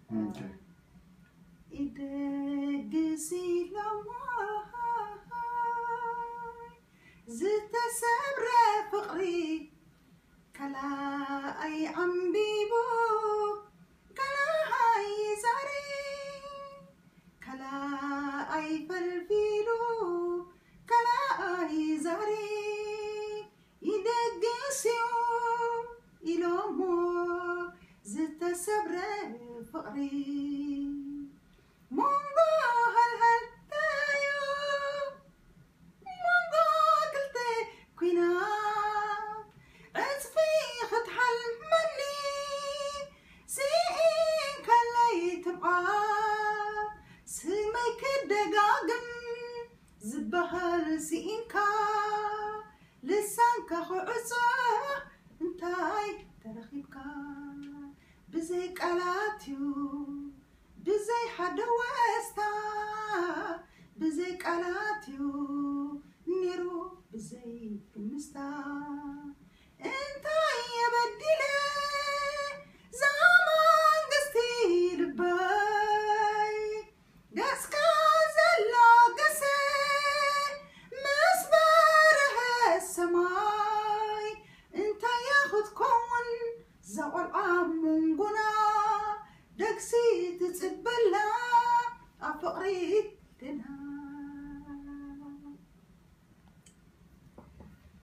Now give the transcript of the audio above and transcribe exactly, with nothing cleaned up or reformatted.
إدقسي لماي زت سبر فقري كلا أي عم بيبو كلا هاي زاري كلا أي فالفيلو كلا أي زاري إدقسيو إلومو زت سبر فقري مونغو هل هل تايو مونغو قلتي كوينا عزفي خد حل مني سيئين كالي تبقى سمي كدقاقم زبهر سيئنكا لسانكا خعصا انتاي ترخيبكا بزي قالاتيو بزي حدا واستا بزي قالاتيو نيرو بزي كمستا